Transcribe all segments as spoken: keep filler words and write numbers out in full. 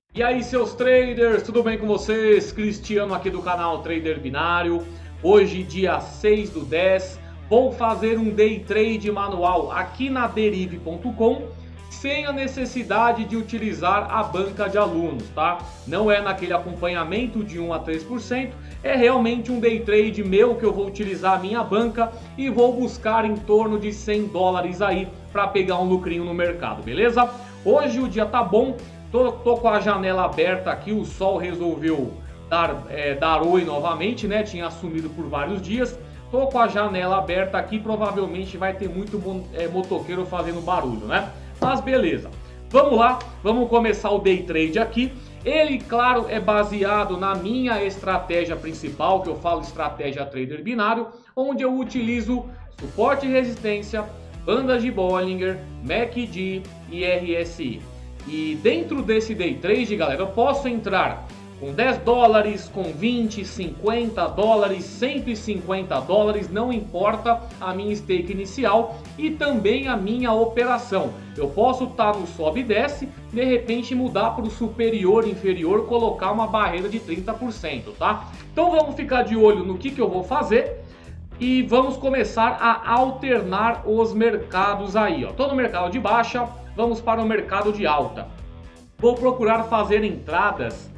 E aí, seus traders, tudo bem com vocês? Cristiano aqui do canal Trader Binário. Hoje, dia seis do dez, vou fazer um day trade manual aqui na derive ponto com sem a necessidade de utilizar a banca de alunos, tá? Não é naquele acompanhamento de um a três por cento, é realmente um day trade meu que eu vou utilizar a minha banca e vou buscar em torno de cem dólares aí para pegar um lucrinho no mercado, beleza? Hoje o dia tá bom. Tô, tô com a janela aberta aqui, o sol resolveu dar, é, dar oi novamente, né? Tinha sumido por vários dias. Tô com a janela aberta aqui, provavelmente vai ter muito é, motoqueiro fazendo barulho, né? Mas beleza, vamos lá, vamos começar o day trade aqui. Ele, claro, é baseado na minha estratégia principal, que eu falo estratégia trader binário, onde eu utilizo suporte e resistência, bandas de Bollinger, M A C D e R S I. E dentro desse day trade, galera, eu posso entrar com dez dólares, com vinte, cinquenta dólares, cento e cinquenta dólares, não importa a minha stake inicial e também a minha operação. Eu posso estar no sobe e desce, de repente mudar para o superior, inferior, colocar uma barreira de trinta por cento, tá? Então vamos ficar de olho no que, que eu vou fazer. E vamos começar a alternar os mercados aí, ó. Tô no mercado de baixa, vamos para o mercado de alta. Vou procurar fazer entradas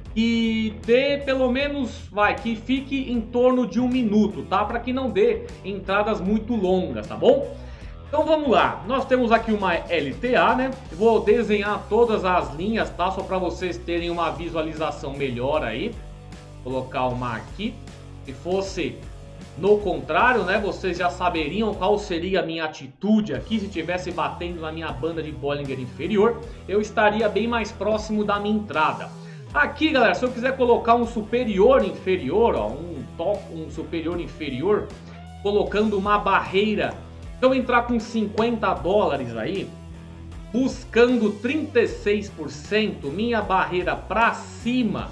que dê pelo menos, vai, que fique em torno de um minuto, tá? Para que não dê entradas muito longas, tá bom? Então vamos lá, nós temos aqui uma L T A, né? Vou desenhar todas as linhas, tá? Só para vocês terem uma visualização melhor aí. Vou colocar uma aqui. Se fosse no contrário, né, vocês já saberiam qual seria a minha atitude aqui se estivesse batendo na minha banda de Bollinger inferior. Eu estaria bem mais próximo da minha entrada. Aqui, galera, se eu quiser colocar um superior inferior, ó, um top, um superior inferior, colocando uma barreira, se eu entrar com cinquenta dólares aí, buscando trinta e seis por cento, minha barreira para cima.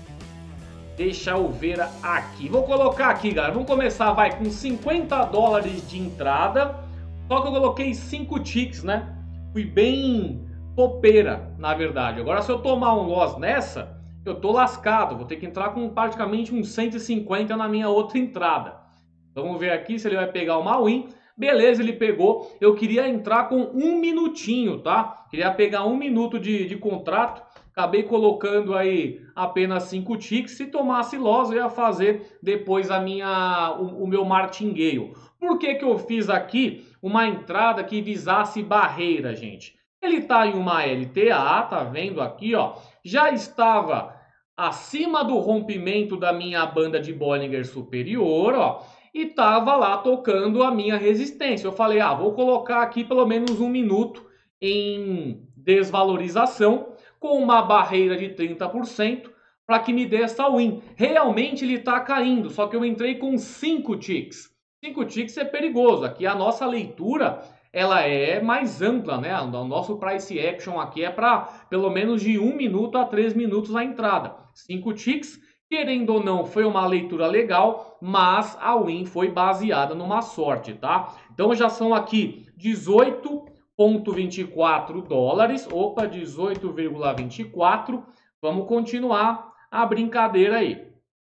Deixa eu ver aqui. Vou colocar aqui, galera. Vamos começar, vai, com cinquenta dólares de entrada. Só que eu coloquei cinco ticks, né? Fui bem topeira, na verdade. Agora, se eu tomar um loss nessa, eu tô lascado. Vou ter que entrar com praticamente uns cento e cinquenta na minha outra entrada. Vamos ver aqui se ele vai pegar uma win. Beleza, ele pegou. Eu queria entrar com um minutinho, tá? Queria pegar um minuto de, de contrato. Acabei colocando aí apenas cinco ticks. Se tomasse loss, eu ia fazer depois a minha, o, o meu martingale. Por que que eu fiz aqui uma entrada que visasse barreira, gente? Ele está em uma L T A, tá vendo aqui, ó? Já estava acima do rompimento da minha banda de Bollinger superior, ó. E estava lá tocando a minha resistência. Eu falei, ah, vou colocar aqui pelo menos um minuto em desvalorização, com uma barreira de trinta por cento para que me dê essa win. Realmente ele está caindo, só que eu entrei com cinco ticks. cinco ticks é perigoso. Aqui a nossa leitura ela é mais ampla, né? O nosso price action aqui é para pelo menos de um minuto a três minutos a entrada. cinco ticks, querendo ou não, foi uma leitura legal, mas a win foi baseada numa sorte, tá? Então já são aqui dezoito vírgula vinte e quatro dólares, opa, dezoito vírgula vinte e quatro, vamos continuar a brincadeira aí.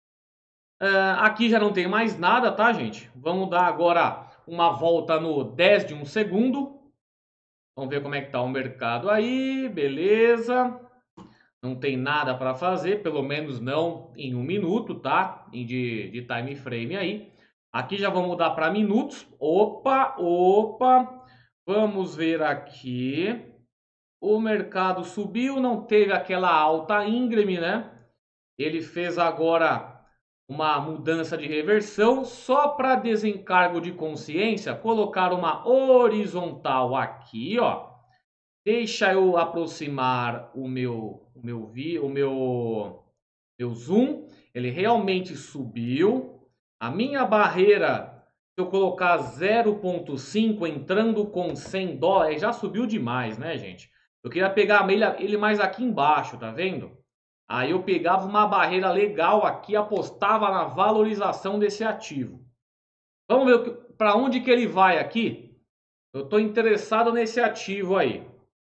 Uh, aqui já não tem mais nada, tá, gente? Vamos dar agora uma volta no dez de um segundo. Vamos ver como é que tá o mercado aí, beleza. Não tem nada para fazer, pelo menos não em um minuto, tá? De, de time frame aí. Aqui já vamos mudar para minutos. Opa, opa. Vamos ver aqui. O mercado subiu, não teve aquela alta íngreme, né? Ele fez agora uma mudança de reversão. Só para desencargo de consciência, colocar uma horizontal aqui, ó. Deixa eu aproximar o meu, o meu, o meu, meu zoom. Ele realmente subiu. A minha barreira, se eu colocar zero ponto cinco entrando com cem dólares, já subiu demais, né, gente? Eu queria pegar ele mais aqui embaixo, tá vendo? Aí eu pegava uma barreira legal aqui, apostava na valorização desse ativo. Vamos ver para onde que ele vai aqui? Eu estou interessado nesse ativo aí.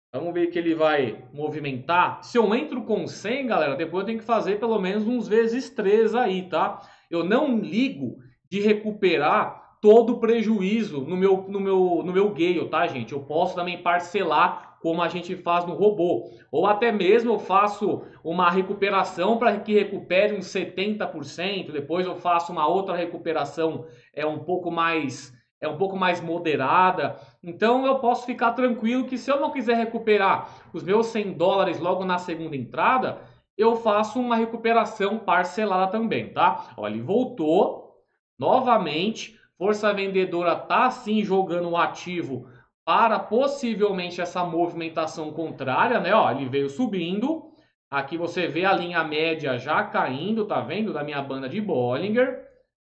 Vamos ver que ele vai movimentar. Se eu entro com cem, galera, depois eu tenho que fazer pelo menos uns vezes três aí, tá? Eu não ligo de recuperar todo o prejuízo no meu, no meu, no meu Gale, tá, gente? Eu posso também parcelar como a gente faz no robô. Ou até mesmo eu faço uma recuperação para que recupere uns setenta por cento. Depois eu faço uma outra recuperação é um pouco mais... é um pouco mais moderada, então eu posso ficar tranquilo que se eu não quiser recuperar os meus cem dólares logo na segunda entrada, eu faço uma recuperação parcelada também, tá? Olha, ele voltou novamente, força vendedora tá sim jogando um ativo para possivelmente essa movimentação contrária, né? Ó, ele veio subindo, aqui você vê a linha média já caindo, tá vendo? Da minha banda de Bollinger.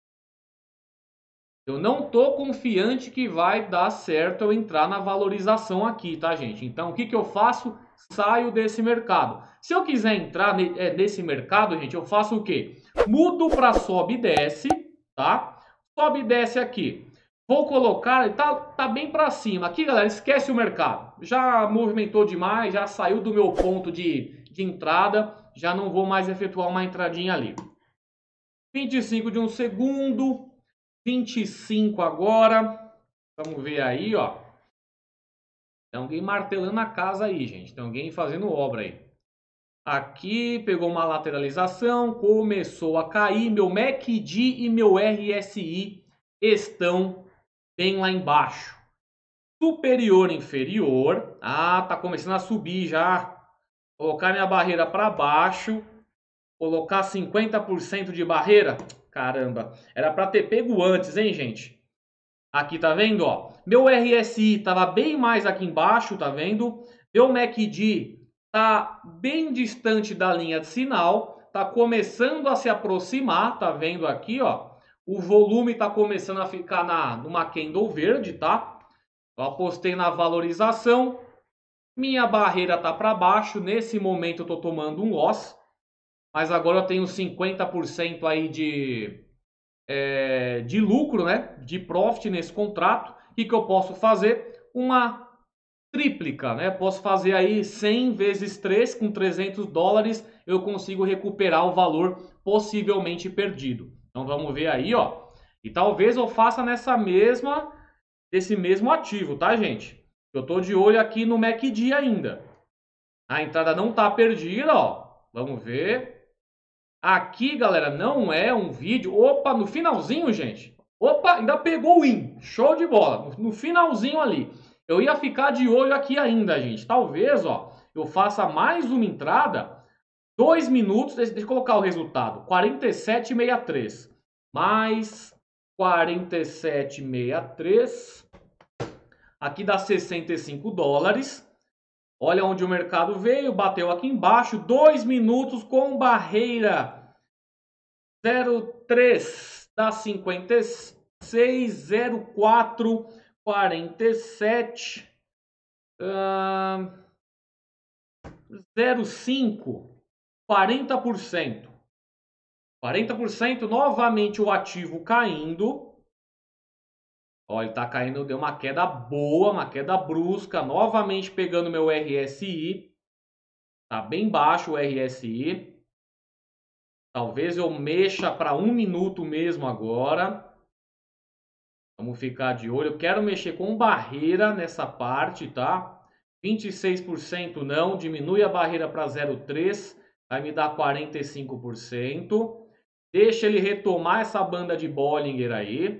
Eu não tô confiante que vai dar certo eu entrar na valorização aqui, tá, gente? Então, o que que eu faço? Saio desse mercado. Se eu quiser entrar nesse mercado, gente, eu faço o quê? Mudo para sobe e desce, tá? Sobe e desce aqui. Vou colocar, tá, tá bem para cima. Aqui, galera, esquece o mercado. Já movimentou demais, já saiu do meu ponto de, de entrada. Já não vou mais efetuar uma entradinha ali. vinte e cinco de um segundo. vinte e cinco agora. Vamos ver aí, ó. Tem alguém martelando a casa aí, gente. Tem alguém fazendo obra aí. Aqui pegou uma lateralização, começou a cair. Meu M A C D e meu R S I estão bem lá embaixo. Superior, inferior. Ah, tá começando a subir já. Colocar minha barreira para baixo. Colocar cinquenta por cento de barreira. Caramba, era para ter pego antes, hein, gente? Aqui, tá vendo, ó? Meu R S I tava bem mais aqui embaixo, tá vendo? Meu M A C D tá bem distante da linha de sinal, tá começando a se aproximar, tá vendo aqui, ó? O volume tá começando a ficar na, numa candle verde, tá? Eu apostei na valorização. Minha barreira tá para baixo, nesse momento eu tô tomando um loss. Mas agora eu tenho cinquenta por cento aí de... É, de lucro, né? De profit nesse contrato. O que, que eu posso fazer? Uma tríplica, né? Posso fazer aí cem vezes três, com trezentos dólares, eu consigo recuperar o valor possivelmente perdido. Então vamos ver aí, ó. E talvez eu faça nessa mesma, desse mesmo ativo, tá, gente? Eu tô de olho aqui no M A C D ainda. A entrada não tá perdida, ó. Vamos ver. Aqui, galera, não é um vídeo... Opa, no finalzinho, gente. Opa, ainda pegou o win. Show de bola. No finalzinho ali. Eu ia ficar de olho aqui ainda, gente. Talvez, ó, eu faça mais uma entrada. Dois minutos. Deixa eu colocar o resultado. quarenta e sete vírgula sessenta e três. Mais quarenta e sete vírgula sessenta e três. Aqui dá sessenta e cinco dólares. Olha onde o mercado veio, bateu aqui embaixo, dois minutos com barreira zero vírgula três, dá cinquenta e seis, zero vírgula quatro, quarenta e sete, uh, zero vírgula cinco, quarenta por cento. quarenta por cento, novamente o ativo caindo. Olha, ele tá caindo, deu uma queda boa, uma queda brusca, novamente pegando meu R S I. Tá bem baixo o R S I. Talvez eu mexa para um minuto mesmo agora. Vamos ficar de olho. Eu quero mexer com barreira nessa parte, tá? vinte e seis por cento não, diminui a barreira para zero vírgula três, vai me dar quarenta e cinco por cento. Deixa ele retomar essa banda de Bollinger aí.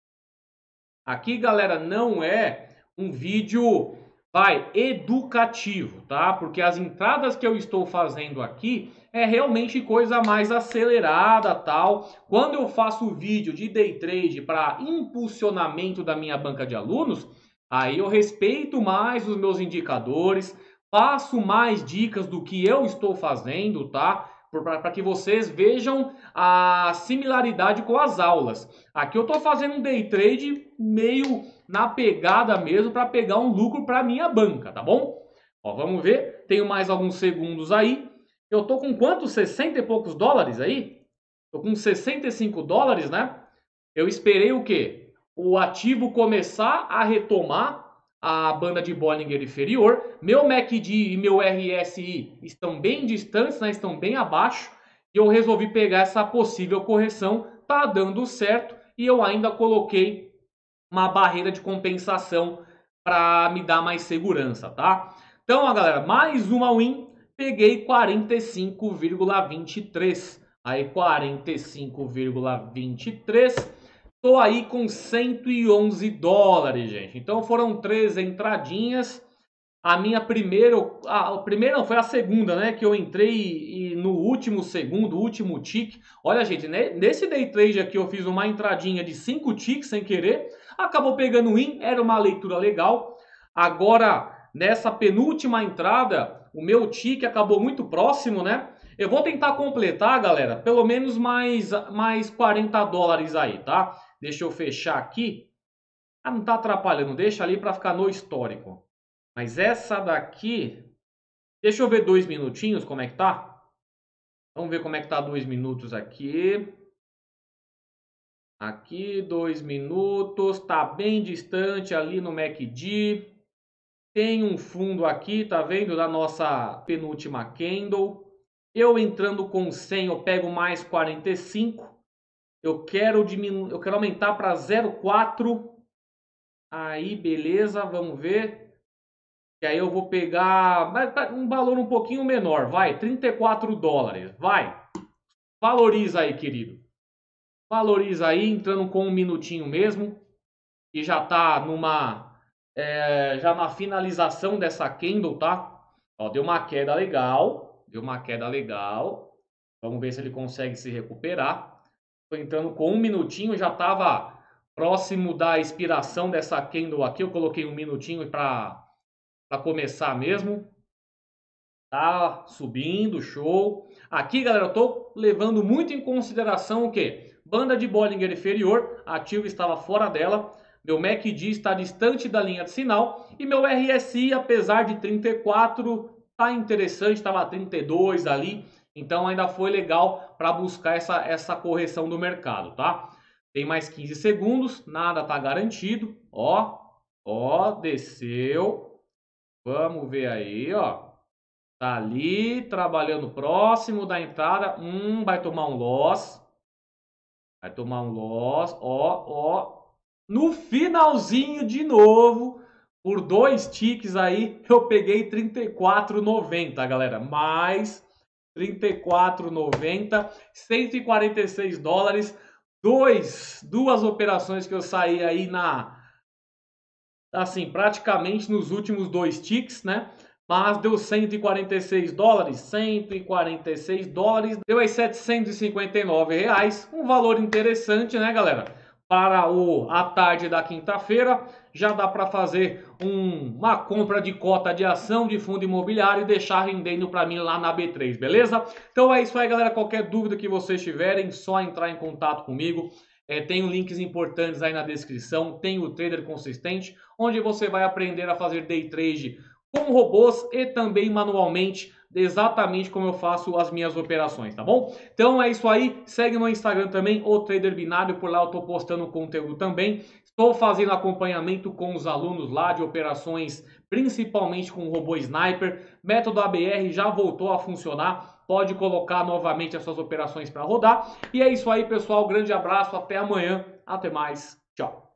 Aqui, galera, não é um vídeo, vai, educativo, tá? Porque as entradas que eu estou fazendo aqui é realmente coisa mais acelerada, tal. Quando eu faço vídeo de day trade para impulsionamento da minha banca de alunos, aí eu respeito mais os meus indicadores, passo mais dicas do que eu estou fazendo, tá? Para que vocês vejam a similaridade com as aulas. Aqui eu estou fazendo um day trade meio na pegada mesmo para pegar um lucro para minha banca, tá bom? Ó, vamos ver, tenho mais alguns segundos aí. Eu estou com quantos? sessenta e poucos dólares aí? Estou com sessenta e cinco dólares, né? Eu esperei o quê? O ativo começar a retomar a banda de Bollinger Inferior. Meu M A C D e meu R S I estão bem distantes, né? Estão bem abaixo. E eu resolvi pegar essa possível correção. Tá dando certo. E eu ainda coloquei uma barreira de compensação para me dar mais segurança, tá? Então, ó, galera, mais uma win. Peguei quarenta e cinco vírgula vinte e três. Aí, quarenta e cinco vírgula vinte e três. Tô aí com cento e onze dólares, gente. Então foram três entradinhas. A minha primeira, a, a primeira não, foi a segunda, né? Que eu entrei e no último segundo, último tick. Olha, gente, né, nesse day trade aqui eu fiz uma entradinha de cinco ticks sem querer. Acabou pegando win, era uma leitura legal. Agora, nessa penúltima entrada, o meu tick acabou muito próximo, né? Eu vou tentar completar, galera, pelo menos mais, mais quarenta dólares aí, tá? Deixa eu fechar aqui. Ah, não tá atrapalhando. Deixa ali para ficar no histórico. Mas essa daqui... Deixa eu ver dois minutinhos como é que tá. Vamos ver como é que tá dois minutos aqui. Aqui, dois minutos. Tá bem distante ali no M A C D. Tem um fundo aqui, tá vendo? Da nossa penúltima candle. Eu entrando com cem, eu pego mais quarenta e cinco. Eu quero diminuir, eu quero aumentar para zero vírgula quatro. Aí, beleza, vamos ver. E aí eu vou pegar um valor um pouquinho menor, vai, trinta e quatro dólares, vai. Valoriza aí, querido. Valoriza aí, entrando com um minutinho mesmo. E já tá numa, é, já na finalização dessa candle, tá? Ó, deu uma queda legal, deu uma queda legal. Vamos ver se ele consegue se recuperar. Tô entrando com um minutinho, já estava próximo da expiração dessa candle aqui. Eu coloquei um minutinho para começar mesmo. Tá subindo, show. Aqui, galera, eu tô levando muito em consideração o quê? Banda de Bollinger Inferior, ativo estava fora dela. Meu M A C D está distante da linha de sinal. E meu R S I, apesar de trinta e quatro, tá interessante, estava trinta e dois ali. Então ainda foi legal para buscar essa, essa correção do mercado, tá? Tem mais quinze segundos, nada tá garantido. Ó, ó, desceu. Vamos ver aí, ó. Tá ali, trabalhando próximo da entrada. Hum, vai tomar um loss. Vai tomar um loss, ó, ó. No finalzinho de novo, por dois ticks aí, eu peguei trinta e quatro reais e noventa centavos, galera. Mais... trinta e quatro reais e noventa centavos, cento e quarenta e seis dólares, dois, duas operações que eu saí aí na, assim, praticamente nos últimos dois ticks, né? Mas deu cento e quarenta e seis dólares, cento e quarenta e seis dólares, deu aí setecentos e cinquenta e nove reais, um valor interessante, né, galera? Para o, a tarde da quinta-feira, já dá para fazer um, uma compra de cota de ação de fundo imobiliário e deixar rendendo para mim lá na B três, beleza? Então é isso aí, galera. Qualquer dúvida que vocês tiverem, só entrar em contato comigo. É, tem links importantes aí na descrição, tem o Trader Consistente, onde você vai aprender a fazer day trade com robôs e também manualmente, exatamente como eu faço as minhas operações, tá bom? Então é isso aí, segue no Instagram também, o Trader Binário, por lá eu tô postando conteúdo também. Estou fazendo acompanhamento com os alunos lá de operações, principalmente com o robô Sniper. Método A B R já voltou a funcionar, pode colocar novamente as suas operações para rodar. E é isso aí, pessoal, grande abraço, até amanhã, até mais, tchau!